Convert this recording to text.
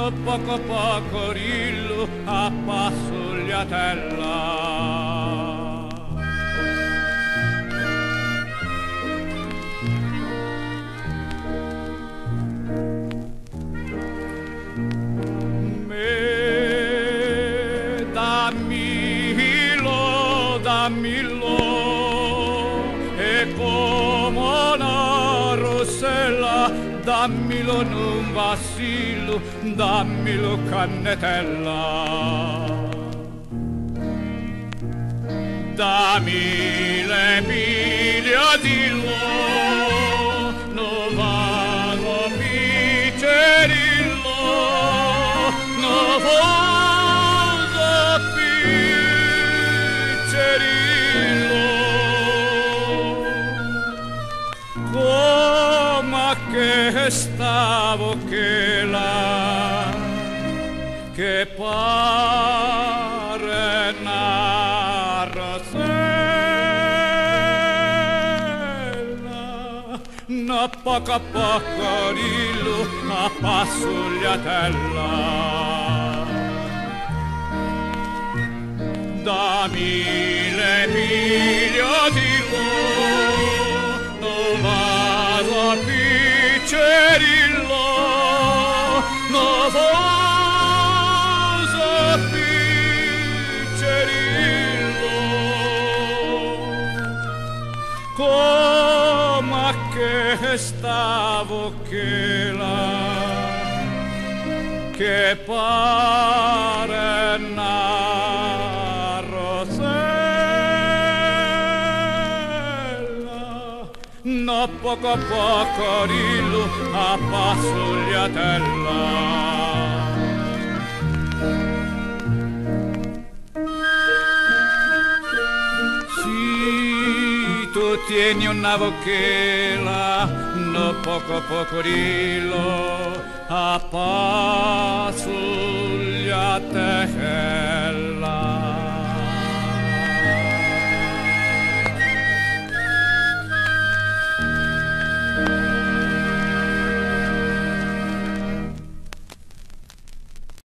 no poco coccodrillo a passogliatella. Dammilo, e come una rossella, dammilo in un vassillo, dammilo cannetella. Dammi le piglia di lo, non vado piccerillo, non vado che stavo che là, che pare una rosella, no poco a poco rillo a passogliatella. Dammi le piglia di lo, non vado a piccerillo, non vado a piccerillo, come che stavo che là, che pare una no poco a poco rillo a passogliatella. Sì, tu tieni una vocchela, no poco a poco rillo a passogliatella.